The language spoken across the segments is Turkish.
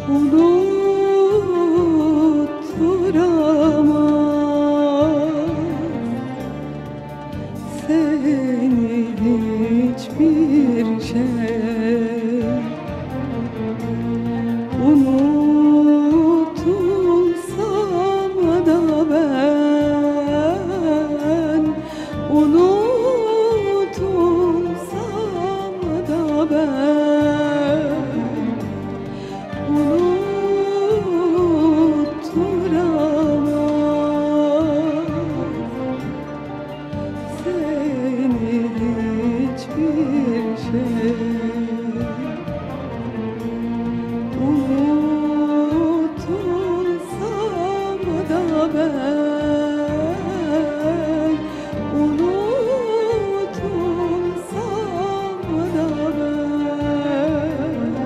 Unutturamam seni hiçbir şey. Unutulsam da ben, unutulsam da ben, unutturamam seni hiçbir şey. Unutulsam da ben, unutulsam da ben,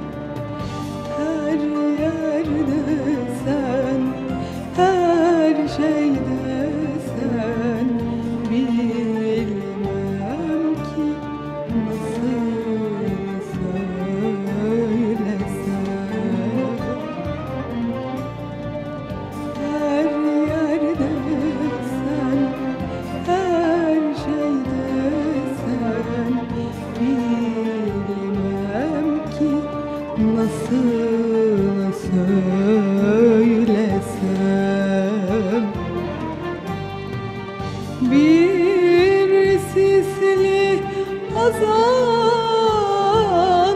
her yerde sen, her şeyde sen, bilmem ki nasıl söylesem. Her yerde sen, her şeyde sen, bilmem ki nasıl söylesem. Bir sisli hazan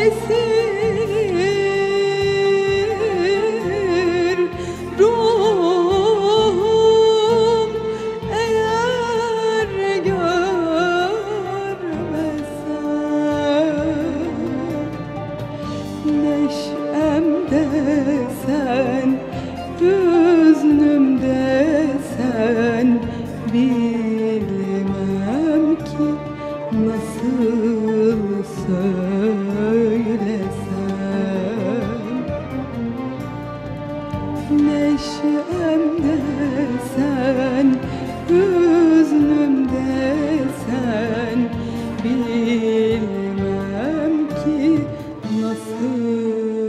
kesilir ruhum, eğer görmesem. Neşemde sen, hüznümde sen, bilmem ki nasıl söylesem. Neşemde sen, hüznümde sen, bilmem ki nasıl